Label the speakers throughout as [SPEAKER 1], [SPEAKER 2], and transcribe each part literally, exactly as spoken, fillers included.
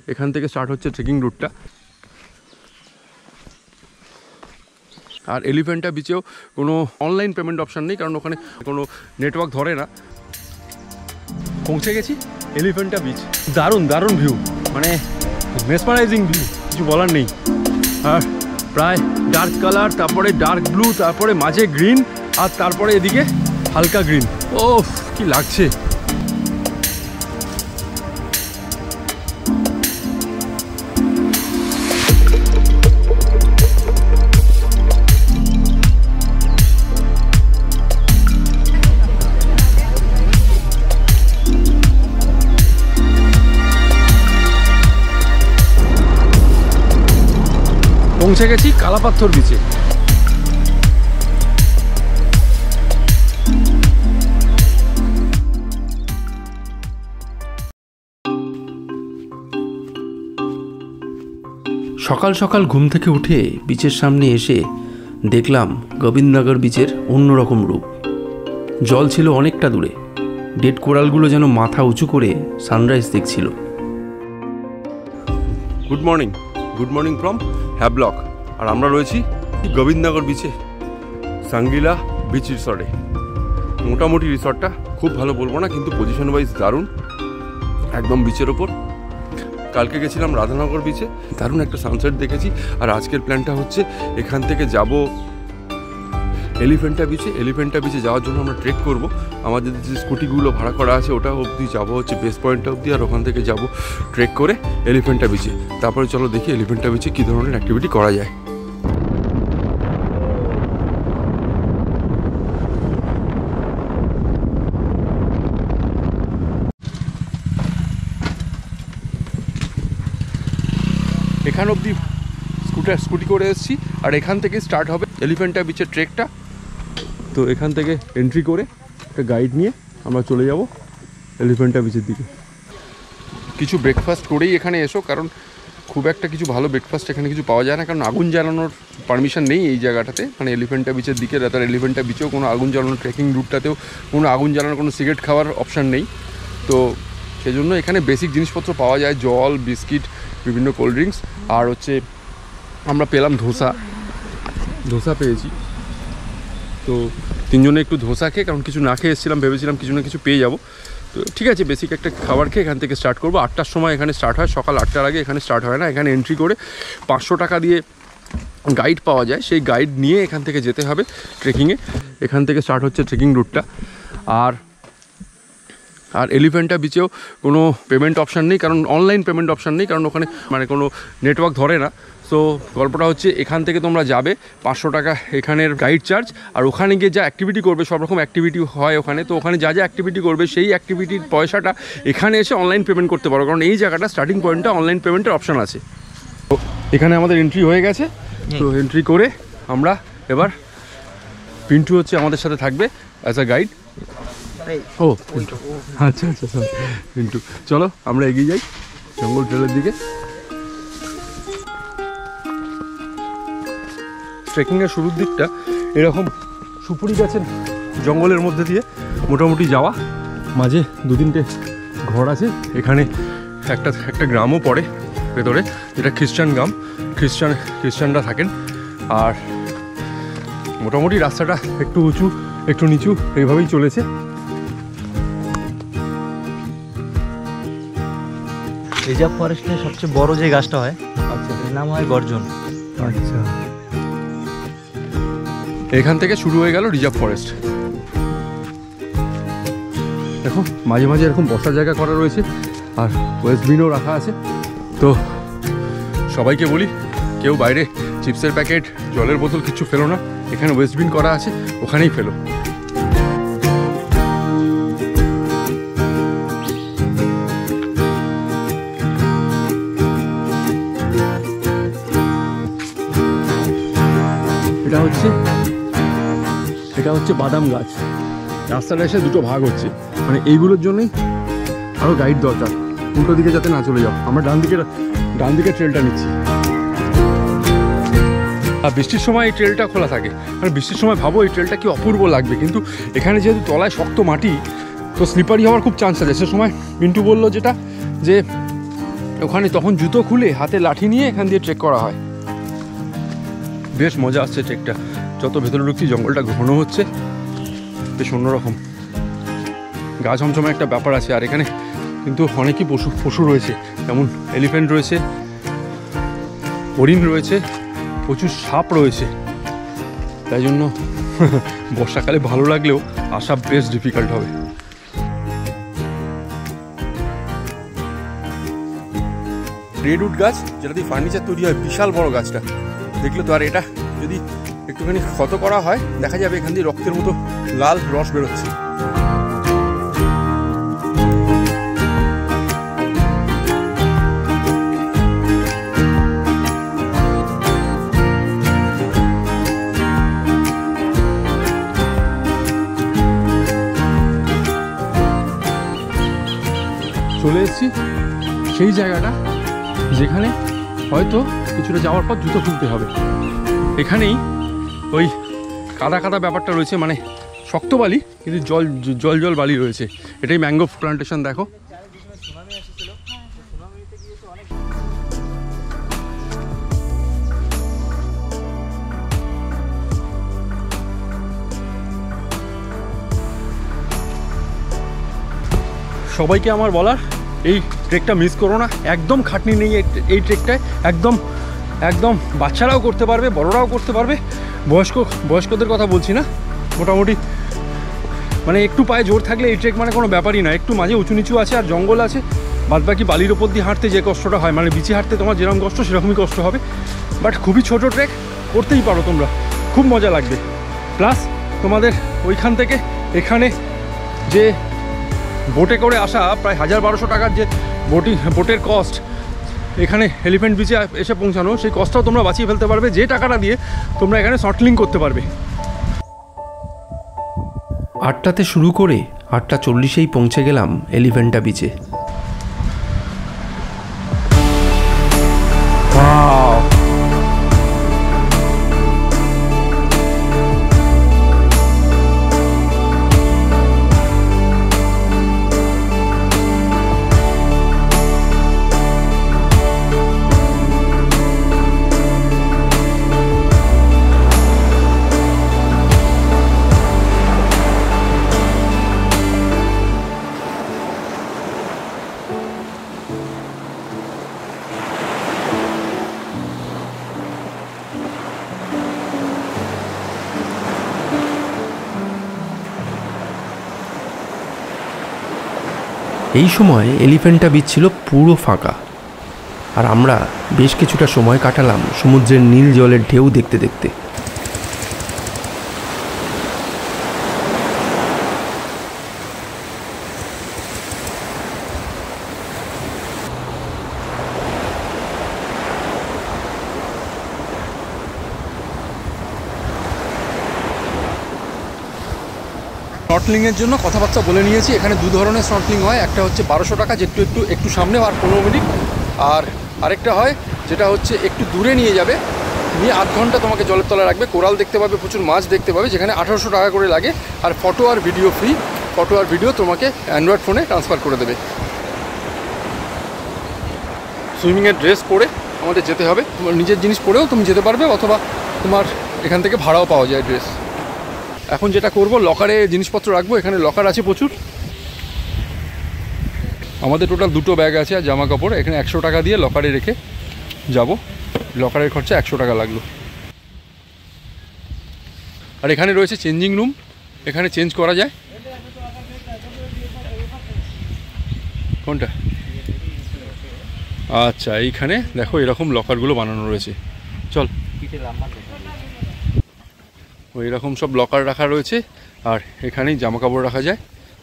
[SPEAKER 1] এখান থেকে স্টার্ট হচ্ছে ট্রেকিং রুটটা। আর এলিফ্যান্টা বিচেও কোনো অনলাইন পেমেন্ট অপশান নেই, কারণ ওখানে কোনো নেটওয়ার্ক ধরে না। পৌঁছে গেছি এলিফ্যান্টা বিচ। দারুণ দারুণ ভিউ, মানে মেসমারাইজিং ভিউ, কিছু বলার নেই। আর প্রায় ডার্ক কালার, তারপরে ডার্ক ব্লু, তারপরে মাঝে গ্রিন, আর তারপরে এদিকে হালকা গ্রিন। ও কি লাগছে! পৌঁছে গেছি কালাপাথর বিচে।
[SPEAKER 2] সকাল সকাল ঘুম থেকে উঠে বিচের সামনে এসে দেখলাম গোবিন্দনগর বিচের অন্যরকম রূপ। জল ছিল অনেকটা দূরে, ডেড কোরালগুলো যেন মাথা উঁচু করে সানরাইজ দেখছিল।
[SPEAKER 1] Good morning, good morning from Havelock. আর আমরা রয়েছি গোবিন্দনগর বিচে, সাঙ্গিলা বিচ রিসর্টে। মোটামুটি রিসর্টটা খুব ভালো বলবো না, কিন্তু পজিশন ওয়াইজ দারুণ, একদম বিচের ওপর। কালকে গেছিলাম রাধানগর বিচে, দারুণ একটা সানসেট দেখেছি। আর আজকের প্ল্যানটা হচ্ছে এখান থেকে যাব এলিফ্যান্টা বিচে। এলিফ্যান্টা বিচে যাওয়ার জন্য আমরা ট্রেক করব। আমাদের যে স্কুটিগুলো ভাড়া করা আছে ওটা অবধি যাবো হচ্ছে বেস পয়েন্টটা অবধি, আর ওখান থেকে যাব ট্রেক করে এলিফ্যান্টা বিচে। তারপরে চলো দেখি এলিফ্যান্টা বিচে কী ধরনের অ্যাক্টিভিটি করা যায়। এখান অবধি স্কুটার স্কুটি করে এসেছি, আর এখান থেকে স্টার্ট হবে এলিফ্যান্টা বিচের ট্রেকটা। তো এখান থেকে এন্ট্রি করে একটা গাইড নিয়ে আমরা চলে যাব এলিফ্যান্টা বিচের দিকে। কিছু ব্রেকফাস্ট করেই এখানে এসো, কারণ খুব একটা কিছু ভালো ব্রেকফাস্ট এখানে কিছু পাওয়া যায় না, কারণ আগুন জ্বালানোর পারমিশন নেই এই জায়গাটাতে, মানে এলিফ্যান্টা বিচের দিকে। তার এলিফ্যান্টা বিচেও কোনো আগুন জ্বালানোর, ট্রেকিং রুটটাতেও কোনো আগুন জ্বালানোর, কোনো সিগারেট খাওয়ার অপশান নেই। তো সেই জন্য এখানে বেসিক জিনিসপত্র পাওয়া যায়, জল, বিস্কিট, বিভিন্ন কোল্ড ড্রিঙ্কস। আর হচ্ছে আমরা পেলাম ধোসা, ধোসা পেয়েছি। তো তিনজনে একটু ধোসা খেয়ে, কারণ কিছু না খেয়ে এসেছিলাম, ভেবেছিলাম কিছু না কিছু পেয়ে যাবো। তো ঠিক আছে, বেসিক একটা খাবার খেয়ে এখান থেকে স্টার্ট করবো। আটটার সময় এখানে স্টার্ট হয়, সকাল আটটার আগে এখানে স্টার্ট হয় না। এখানে এন্ট্রি করে পাঁচশো টাকা দিয়ে গাইড পাওয়া যায়, সেই গাইড নিয়ে এখান থেকে যেতে হবে ট্রেকিংয়ে। এখান থেকে স্টার্ট হচ্ছে ট্রেকিং রুটটা। আর আর এলিফ্যান্টা বিচেও কোনো পেমেন্ট অপশান নেই, কারণ অনলাইন পেমেন্ট অপশান নেই, কারণ ওখানে মানে কোনো নেটওয়ার্ক ধরে না। সো গল্পটা হচ্ছে এখান থেকে তোমরা যাবে, পাঁচশো টাকা এখানের গাইড চার্জ, আর ওখানে গিয়ে যা অ্যাক্টিভিটি করবে, সব রকম অ্যাক্টিভিটি হয় ওখানে। তো ওখানে যা যা অ্যাক্টিভিটি করবে সেই অ্যাক্টিভিটির পয়সাটা এখানে এসে অনলাইন পেমেন্ট করতে পারো, কারণ এই জায়গাটা স্টার্টিং পয়েন্টটা অনলাইন পেমেন্টের অপশান আছে। তো এখানে আমাদের এন্ট্রি হয়ে গেছে। তো এন্ট্রি করে আমরা এবার, পিন্টু হচ্ছে আমাদের সাথে থাকবে অ্যাজ আ গাইড। ও আচ্ছা আচ্ছা সরি পিন্টু, চলো আমরা এগিয়ে যাই জঙ্গল ট্রেলের দিকে। ট্রেকিংয়ের শুরুর দিকটা এরকম সুপুরি গাছের জঙ্গলের মধ্যে দিয়ে মোটামুটি যাওয়া, মাঝে দু তিনটে ঘর আছে। এখানে একটা একটা গ্রামও পড়ে ভেতরে, যেটা খ্রিস্টান গ্রাম, খ্রিস্টান খ্রিস্টানরা থাকেন। আর মোটামুটি রাস্তাটা একটু উঁচু একটু নিচু এইভাবেই চলেছে।
[SPEAKER 3] রিজার্ভ ফরেস্টের সবচেয়ে বড় যে গাছটা হয়, আচ্ছা, এর নাম হয় গর্জন।
[SPEAKER 1] আচ্ছা, এখান থেকে শুরু হয়ে গেল রিজার্ভ ফরেস্ট। দেখো মাঝে মাঝে এরকম বসার জায়গা করা রয়েছে, আর ওয়েস্টবিনও রাখা আছে। তো সবাইকে বলি, কেউ বাইরে চিপসের প্যাকেট, জলের বোতল কিছু ফেলো না, এখানে ওয়েস্টবিন করা আছে, ওখানেই ফেলো। এটা হচ্ছে এটা হচ্ছে বাদাম গাছ। রাস্তাটা এসে দুটো ভাগ হচ্ছে, মানে এইগুলোর জন্যই আরও গাইড দরকার, উল্টো দিকে যাতে না চলে যাও। আমরা ডান দিকে ডান দিকে ট্রেলটা নিচ্ছি। আর বৃষ্টির সময় এই ট্রেলটা খোলা থাকে, মানে বৃষ্টির সময় ভাবো এই ট্রেলটা কি অপূর্ব লাগবে, কিন্তু এখানে যেহেতু তলায় শক্ত মাটি, তো স্লিপারি হওয়ার খুব চান্স আছে। সে সময় মিন্টু বললো যেটা, যে ওখানে তখন জুতো খুলে হাতে লাঠি নিয়ে এখান দিয়ে ট্রেক করা হয়। বেশ মজা আসছে ট্রেকটা। যত ভেতরে ঢুকছি জঙ্গলটা ঘন হচ্ছে, বেশ অন্যরকম গা ছমছমে একটা ব্যাপার আছে। আর এখানে কিন্তু অনেকই পশু পশু রয়েছে, যেমন এলিফ্যান্ট রয়েছে, হরিণ রয়েছে, প্রচুর সাপ রয়েছে। তাই জন্য বর্ষাকালে ভালো লাগলেও আসা বেশ ডিফিকাল্ট হবে। রেডউড গাছ, যেটা দিয়ে ফার্নিচার তৈরি হয়, বিশাল বড় গাছটা দেখলে তো। আর এটা যদি একটুখানি ক্ষত করা হয় দেখা যাবে এখান দিয়ে রক্তের মতো লাল রস বেরোচ্ছে। চলে এসেছি সেই জায়গাটা যেখানে হয়তো কিছুটা যাওয়ার পর জুতো খুলতে হবে। এখানেই ওই কাদা কাদা ব্যাপারটা রয়েছে, মানে শক্ত বালি কিন্তু জল জল জল বালি রয়েছে। এটাই ম্যাঙ্গোভ প্লান্টেশন। দেখো সবাইকে আমার বলার, এই ট্রেকটা মিস করো না, একদম খাটনি নেই এই ট্রেকটায়। একদম একদম বাচ্চারাও করতে পারবে, বড়রাও করতে পারবে। বয়স্ক বয়স্কদের কথা বলছি না, মোটামুটি মানে একটু পায়ে জোর থাকলে এই ট্রেক মানে কোনো ব্যাপারই না। একটু মাঝে উঁচু নিচু আছে আর জঙ্গল আছে, বাদবাকি বালির ওপর দিয়ে হাঁটতে যে কষ্টটা হয়, মানে বিচে হাঁটতে তোমার যেরকম কষ্ট সেরকমই কষ্ট হবে। বাট খুবই ছোট ট্রেক, করতেই পারো তোমরা, খুব মজা লাগবে। প্লাস তোমাদের ওইখান থেকে এখানে যে বোটে করে আসা প্রায় হাজার বারোশো টাকার যে বোটিং বোটের কস্ট, এখানে এলিফ্যান্ট বিচে এসে পৌঁছানো, সেই কস্টটাও তোমরা বাঁচিয়ে ফেলতে পারবে যে টাকাটা দিয়ে তোমরা এখানে শর্টলিং করতে পারবে।
[SPEAKER 2] আটটাতে শুরু করে আটটা চল্লিশেই পৌঁছে গেলাম এলিফ্যান্টা বিচে। এই সময় এলিফ্যান্টা বিচ ছিল পুরো ফাঁকা, আর আমরা বেশ কিছুটা সময় কাটালাম সমুদ্রের নীল জলের ঢেউ দেখতে দেখতে।
[SPEAKER 1] স্নর্টলিংয়ের জন্য কথাবার্তা বলে নিয়েছি। এখানে দু ধরনের স্নর্টলিং হয়, একটা হচ্ছে বারোশো টাকা যেটু একটু একটু সামনে আর পনেরো মিনিট, আর আরেকটা হয় যেটা হচ্ছে একটু দূরে নিয়ে যাবে, নিয়ে আধ ঘন্টা তোমাকে জলের তলায় রাখবে, কোরাল দেখতে পাবে, প্রচুর মাছ দেখতে পাবে, যেখানে আঠারোশো টাকা করে লাগে। আর ফটো আর ভিডিও ফ্রি, ফটো আর ভিডিও তোমাকে অ্যান্ড্রয়েড ফোনে ট্রান্সফার করে দেবে। সুইমিংয়ের ড্রেস পরে আমাদের যেতে হবে, তোমার নিজের জিনিস পরেও তুমি যেতে পারবে, অথবা তোমার এখান থেকে ভাড়াও পাওয়া যায় ড্রেস। এখন যেটা করব, লকারে জিনিসপত্র রাখবো, এখানে লকার আছে প্রচুর। আমাদের টোটাল দুটো ব্যাগ আছে আর জামা কাপড়, এখানে একশো টাকা দিয়ে লকারে রেখে যাব। লকারের খরচা একশো টাকা লাগলো। আর এখানে রয়েছে চেঞ্জিং রুম, এখানে চেঞ্জ করা যায়। কোনটা? আচ্ছা, এইখানে দেখো এরকম লকারগুলো বানানো রয়েছে। চল, ওই রকম সব লকার রাখা রয়েছে, আর এখানেই জামা কাপড় রাখা যায়।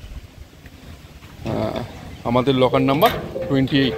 [SPEAKER 1] আমাদের লকার নাম্বার টোয়েন্টি এইট।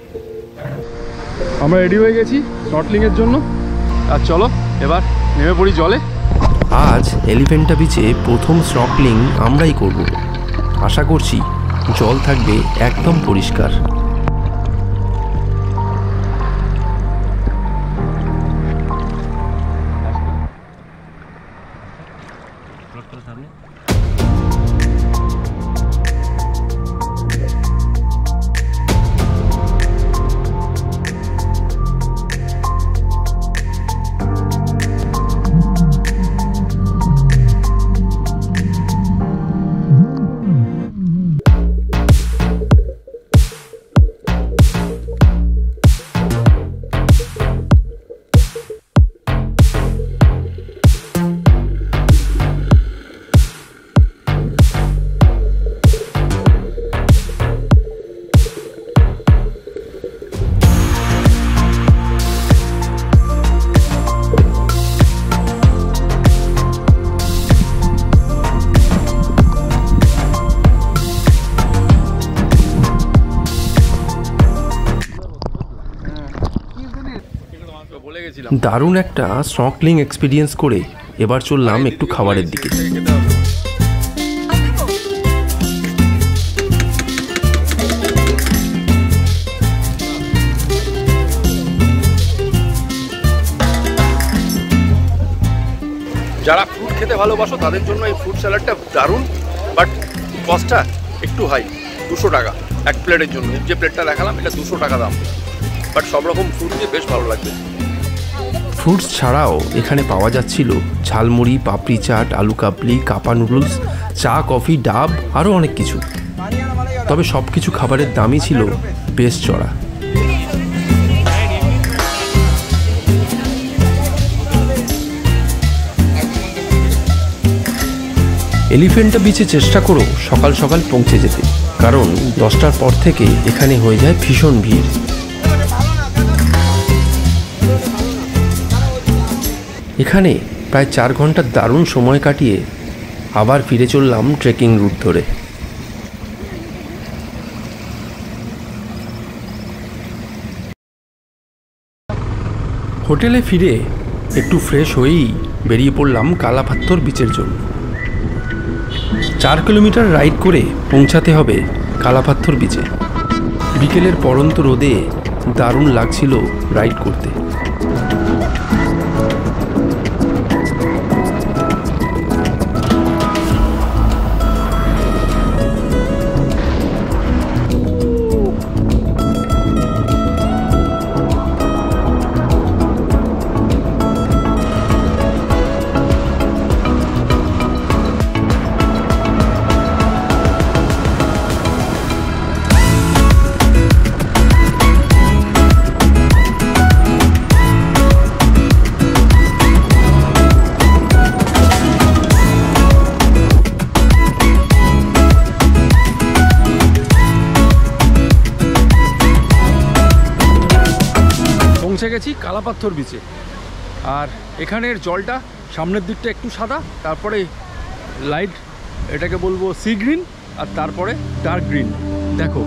[SPEAKER 1] আমরা রেডি হয়ে গেছি স্নর্টলিংয়ের জন্য, আর চলো এবার নেমে পড়ি জলে।
[SPEAKER 2] আজ এলিফ্যান্টা বিচে প্রথম স্নর্কলিং আমরাই করব। আশা করছি জল থাকবে একদম পরিষ্কার।
[SPEAKER 1] গেছিলাম।
[SPEAKER 2] দারুণ একটা স্নর্কেলিং এক্সপিরিয়েন্স করে এবার চললাম একটু খাবারের দিকে।
[SPEAKER 1] যারা ফ্রুট খেতে ভালোবাসো তাদের জন্য এই ফ্রুট স্যালাডটা দারুণ, বাট কস্টটা একটু হাই, দুশো টাকা এক প্লেটের জন্য। যে প্লেটটা দেখালাম এটা দুশো টাকা দাম, বাট সব রকম ফ্রুট দিয়ে বেশ ভালো লাগবে।
[SPEAKER 2] ফ্রুটস ছাড়াও এখানে পাওয়া যাচ্ছিল ঝালমুড়ি, পাপড়ি চাট, আলু কাবলি, কাপা নুডলস, চা, কফি, ডাব, আরও অনেক কিছু। তবে সব কিছু খাবারের দামই ছিল বেশ চড়া। এলিফ্যান্টা বিচে চেষ্টা করো সকাল সকাল পৌঁছে যেতে, কারণ দশটার পর থেকে এখানে হয়ে যায় ভীষণ ভিড়। এখানে প্রায় চার ঘন্টার দারুণ সময় কাটিয়ে আবার ফিরে চললাম ট্রেকিং রুট ধরে। হোটেলে ফিরে একটু ফ্রেশ হয়েই বেরিয়ে পড়লাম কালাপাথর বিচের জন্য। চার কিলোমিটার রাইড করে পৌঁছাতে হবে কালাপাথর বিচে। বিকেলের পড়ন্ত রোদে দারুণ লাগছিল রাইড করতে।
[SPEAKER 1] পৌঁছে গেছি কালাপাথর বিচে। আর এখানের জলটা সামনের দিকটা একটু সাদা, তারপরে লাইট এটাকে বলবো সি গ্রিন, আর তারপরে ডার্ক গ্রিন। দেখো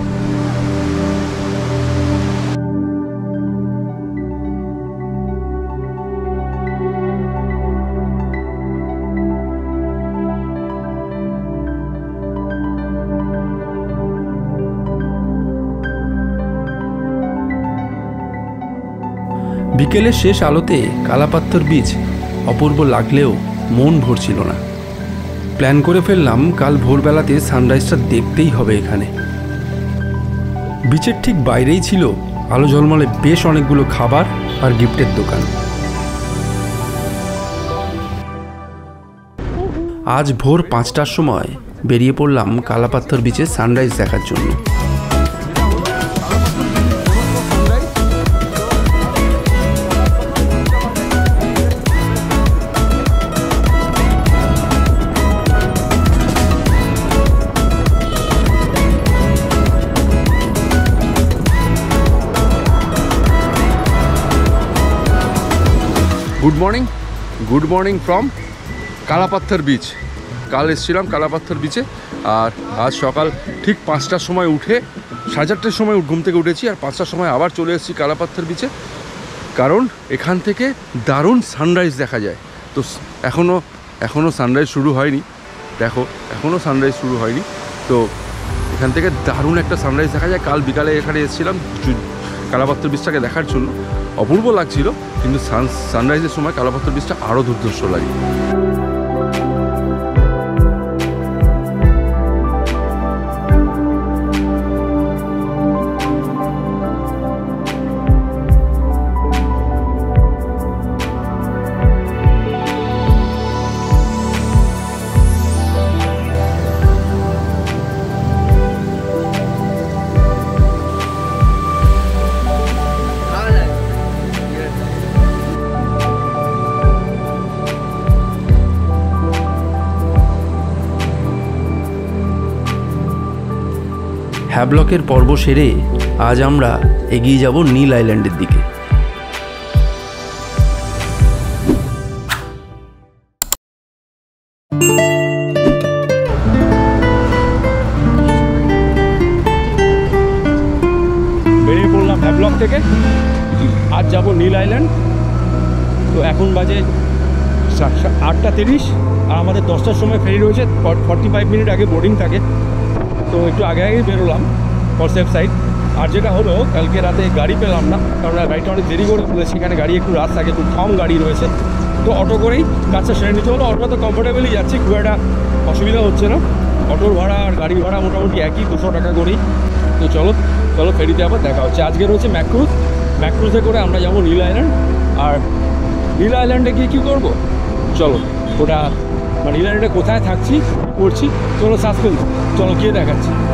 [SPEAKER 2] বিকেলের শেষ আলোতে কালাপাথর বিচ অপূর্ব লাগলেও মন ভরছিল না। প্ল্যান করে ফেললাম কাল ভোরবেলাতে সানরাইজটা দেখতেই হবে এখানে। বিচের ঠিক বাইরেই ছিল আলো ঝলমলে বেশ অনেকগুলো খাবার আর গিফটের দোকান। আজ ভোর পাঁচটার সময় বেরিয়ে পড়লাম কালাপাথর বিচে সানরাইজ দেখার জন্য।
[SPEAKER 1] Good morning good morning from Kalapathar beach. কাল এসেছিলাম কালাপাথর বিচে, আর আজ সকাল ঠিক পাঁচটার সময় উঠে, সাড়ে চারটের সময় ঘুম থেকে উঠেছি, আর পাঁচটার সময় আবার চলে এসেছি কালাপাথর বিচে, কারণ এখান থেকে দারুণ সানরাইজ দেখা যায়। তো এখনও এখনও সানরাইজ শুরু হয়নি, দেখো এখনও সানরাইজ শুরু হয়নি। তো এখান থেকে দারুণ একটা সানরাইজ দেখা যায়। কাল বিকালে এখানে এসেছিলাম কালাপাথর বিচটাকে দেখার জন্য, অপূর্ব লাগছিল, কিন্তু সান সানরাইজের সময় কালাপাথর বিচটা আরও দুর্ধর্ষ লাগে।
[SPEAKER 2] হ্যাভলকের পর্ব সেরে আজ আমরা এগিয়ে যাব নীল আইল্যান্ডের দিকে।
[SPEAKER 1] বেরিয়ে পড়লাম হ্যাভলক থেকে, আজ যাব নীল আইল্যান্ড।
[SPEAKER 4] তো এখন বাজে সা- সা- আটটা তিরিশ, আর আমাদের দশটার সময় ফেরি রয়েছে, ফর্টি ফাইভ মিনিট আগে বোর্ডিং থাকে। তো একটু আগে আগেই বেরোলাম ফর সেফ সাইড। আর যেটা হলো, কালকে রাতে গাড়ি পেলাম না, কারণ গাড়িটা অনেক দেরি করে ফেলেছি, সেখানে গাড়ি একটু রাত থাকে, খুব কম গাড়ি রয়েছে। তো অটো করেই কাজটা সেরে নিতে হলো। অটোটা তো কমফোর্টেবলই যাচ্ছি, খুব একটা অসুবিধা হচ্ছে না। অটোর ভাড়া আর গাড়ির ভাড়া মোটামুটি একই, দুশো টাকা করেই। তো চলো চলো ফেরিতে আবার দেখা হচ্ছে। আজকে রয়েছে ম্যাক্রুজ, ম্যাক্রুজে করে আমরা যাবো নীল আইল্যান্ড। আর নীল আইল্যান্ডে গিয়ে কী করবো, চলো ওটা মানে নীল আইল্যান্ডে কোথায় থাকছি করছি, চলো সাসপেন্স, চলো গিয়ে দেখাচ্ছি।